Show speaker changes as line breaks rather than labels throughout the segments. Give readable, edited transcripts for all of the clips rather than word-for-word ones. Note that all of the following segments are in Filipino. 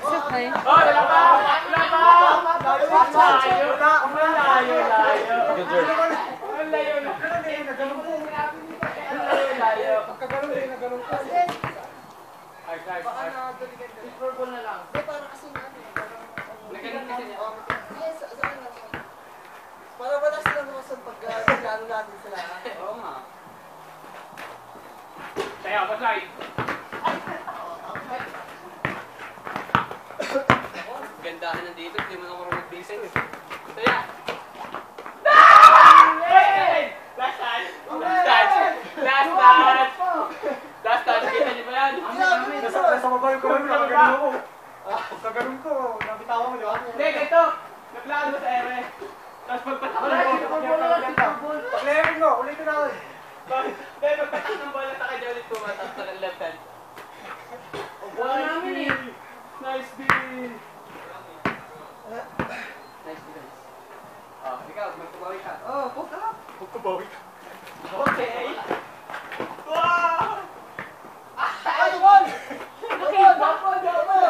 Sakay.
Oh, wala pa! Wala pa! Layo! Layo! Ang layo na. Layo.
Pagkagalong din, nagalong ko.
Ay,
Baka na-doligan din.
purple na lang.
Hindi, para kasi nga.
Nagkaroon kasi niya.
Yes, saan lang. Para wala silang masan pag nagano natin sila.
Oo nga. Tayo, pasay. Gandahan na dito, hindi mo na marunong mag-design eh. Tayo. Last touch! Last touch! Kita niyo ba yan?
Nasa baba yung kamay mo, nakagaling ako. Pagkagalong ko, nabitawan mo, di ba?
Hindi, ganito. Naglakad mo sa ere. Tapos pagpatakot ng bola.
Pag-layering mo, ulitin natin.
Hindi, pagpatakot ng bola, taka dyan ulit pumatak sa left hand. Bola namin eh. Nice D. Nice D, guys. Oh, ikaw, magpabawi ka.
Oh, huwag ka lang. Huwag ka bawi.
Okay. Wow!
Ay, Juan! Juan!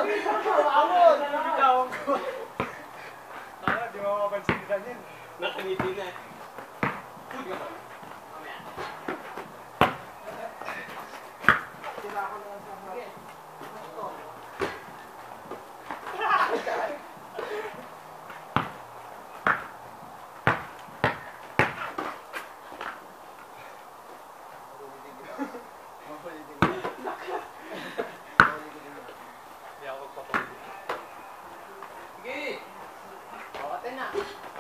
Di mo mapapansin ni Daniel.
Nakaniti na. Food ka ba? Mamaya.
Tira ako na sa hangin.
Sige! Bakit na?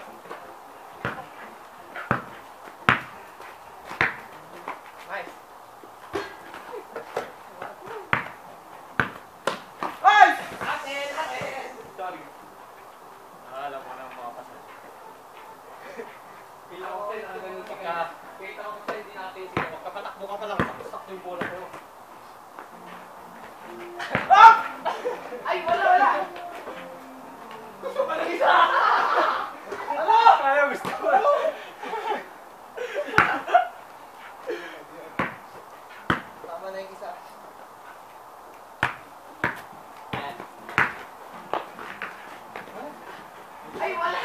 Nice.
Ay!
Atin! Sorry. Alam ko na ang mga pasal. Kailangan ko tayo na ganun ka. Kailangan ko tayo hindi natin sila. Magkapatakbo ka pa lang. Sakto yung bola ko. Ay, wala! Gusto pa lang isa! Ano?
Ayaw, gusto ko. Tama na yung isa.
Ay, wala!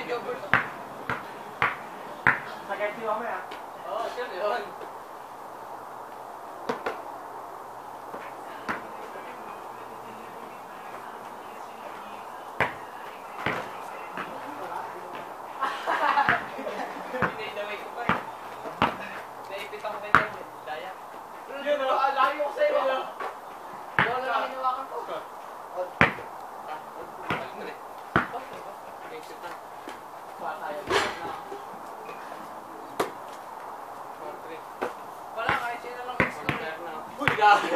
Jobber to.
Sakit si Mama ya?
Oo, siya yun. Pinay-damay ko pa eh. Naipit ako kay David. Daya.
Yun o, laki ko sa'yo.
Wala lang hinawakan ko. Wala, kahit sino lang gusto na.
Uy, gabi.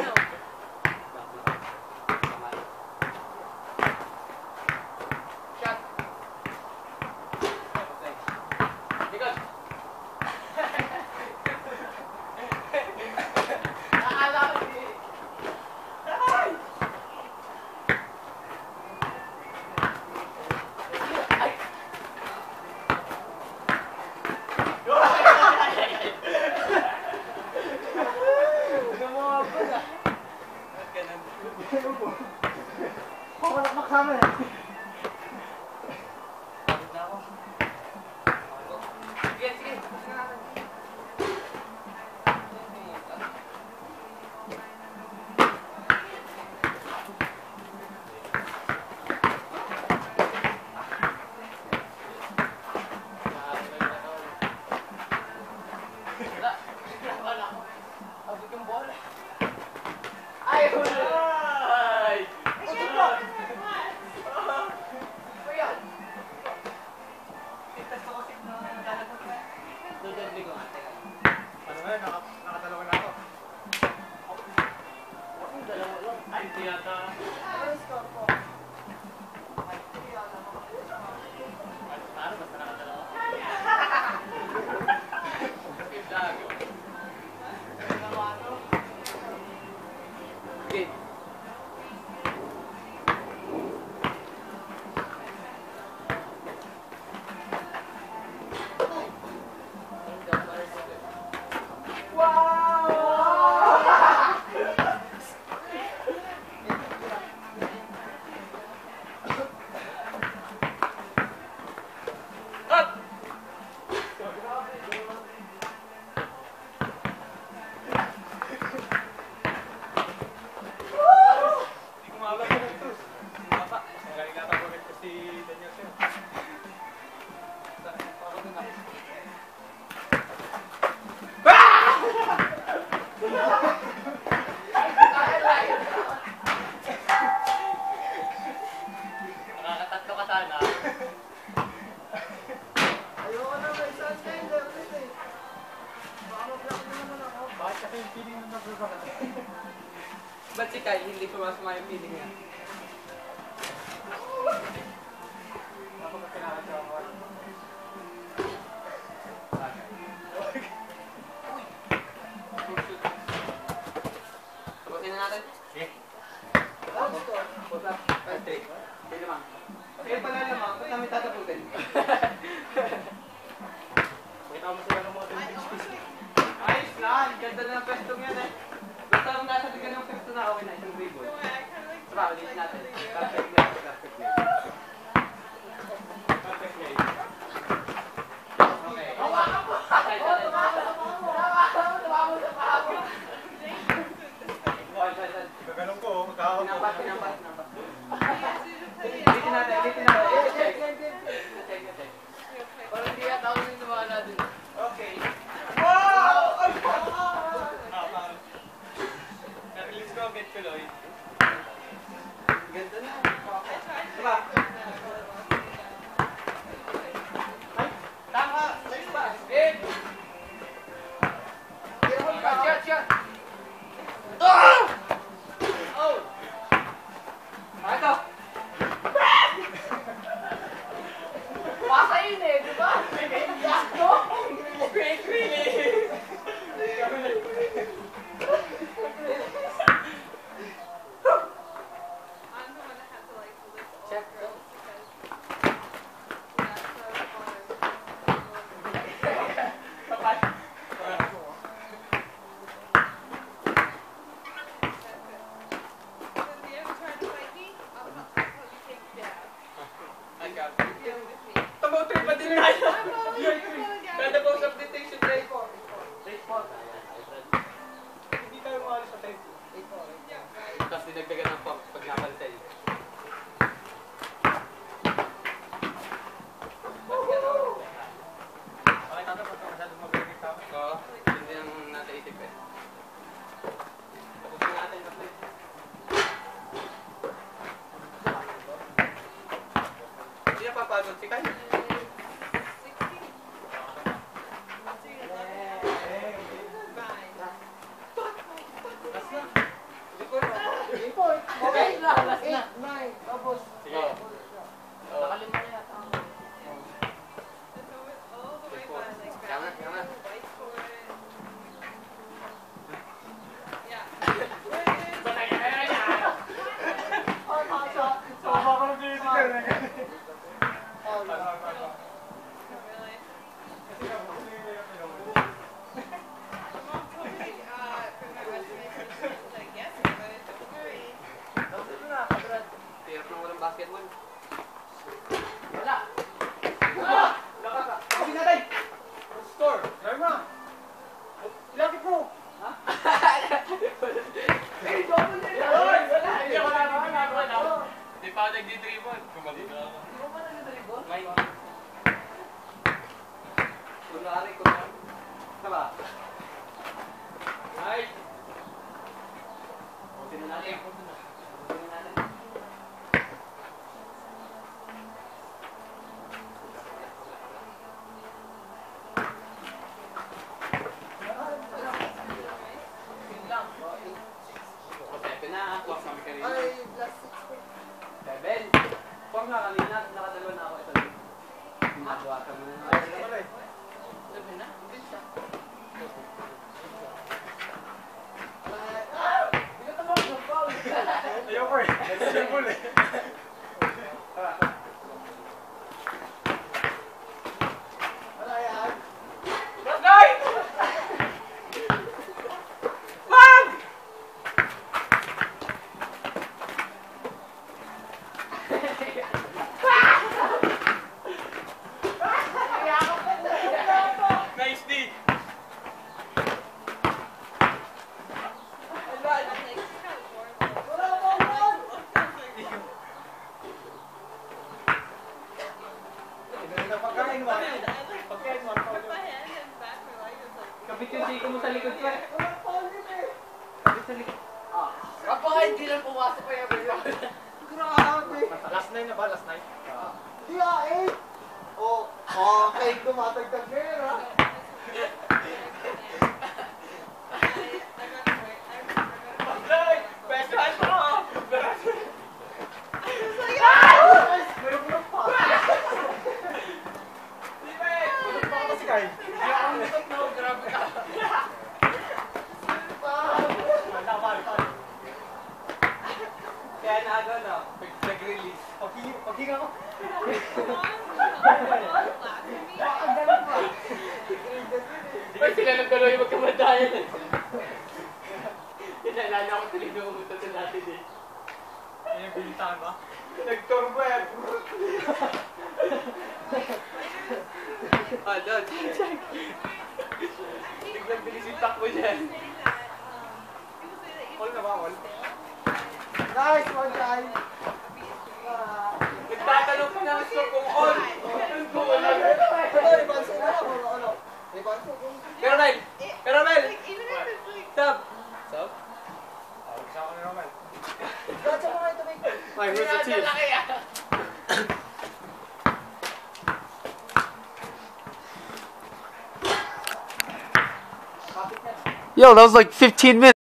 Shot.
Likod. Nakala ko di. Ay! Ay! Namabot ah. Pakalak maksama eh.
Sige, sige. Gusto natin. Wala. Wala ko. Abot yung bola. Ay, wala.
Ay!
Usap mo. Ano yan?
Dudodli ko nga. Teka.
Ano nga, nakatalawa na ako.
Ang dalawa lang. Ay, hindi yata.
Ano score ko?
Paano basta nakadalawa? Gago. Game.
Hindi ko maalam ko ito. Bata. Galing nata ko ito si Daniel Sir.
Nakakatatlo ka sana.
Ayoko na may sunshine there kasi. Baka mag-block din naman ako.
Bakit kasi yung feeling na nababaka?
Ba't si Kyle hindi sumasama yung feeling niya?
Ako na kinakasya ako.
Butin na natin.
Eh,
Ano to? What's up?
Patrick. Hindi naman.
Kaya pala naman, ba't namin tataputin?
pakita mo sila ng mga tendencies.
Ayos na. Ang ganda na ng pwestong yan eh. Basta kung nasa bigyan ng pwesto na okay na isang dribble. Diba, ulit natin. Perfect net. Perfect net.
Perfect play.
Okay. Hawakan mo!
Gaganong ko, magkakaw ko.
Pinampas, pinampas, pinampas. Ulitin natin, ulitin natin. Check, check, check, check.
Parang di yata ako niniwala din.
Okay.
Na-release ko agad tuloy.
Ganda na. Diba? Ay, tama. Nice pass.
Eh! Shot, shot, shot! Oh!
Ito.
Pasa yun eh, di ba? Sakto!
Quick release.
Check.
Tama, 3
pagod si Kai.
Okay, last na. 8, 9, tapos.
Sige.
Nakalima na yata. Hirap nang walang basketball. Wala.
Kapit natin! Score! Try mo na! Lucky pro!
Ha? Eh, double na yun. Wala.
Hindi pa ako nagdi-dribble. Kumabit na ako.
Di mo ba nag-dribble?
May.
Kunwari. Tama.
Ay!
Sino natin? Sino natin? Yun lang. Seven na. Kuwak kami kanina.
Ay, last 6 po.
Seven. Kuwak na kanina. Nakadalawa na ako. Ito. Ginagawa kami na. Seven na? Bilis ah.
Ayoko eh. Nag-dribble eh.
Wala yan.
Bagay! Wag!
Nice D!
Wala pa yan.
Pagkain mo. Pagkain mo.
Kapit yung siko mo sa likod ko eh.
Wala pa yun eh.
Kapit sa likod. Ah.
Kapag hindi lang pumasok pa yung video. Grabe.
Last night na ba? Last night?
Di 8. Oh, okay, tumatagtag na yun ha.
Best hand mo!
Meron mo pa.
Ano pa ako si Kai?
Grabe ka. Kaya naaga na. Nag-release.
Paghinga ko.
Ang galing pa.
Ay, sila nagkalo yung magkamadayan eh. Inalala ko tuloy na umunta sa natin eh.
Ano yung pinuntahan ba?
Nag-turbo eh. Ah, Dad. Biglang bilis yung takbo dyan.
All na ba? All?
Nice one, guys.
Nagtatanong pa ng store kung all. Kung wala.
Ito, ibansin na lang. Ano? Ibansin kung...
Caramel! Caramel! Sab!
Sub? Isa ko na naman.
Gacha mo nga ito, mate.
May who's the chief?
Yo, that was like 15 minutes.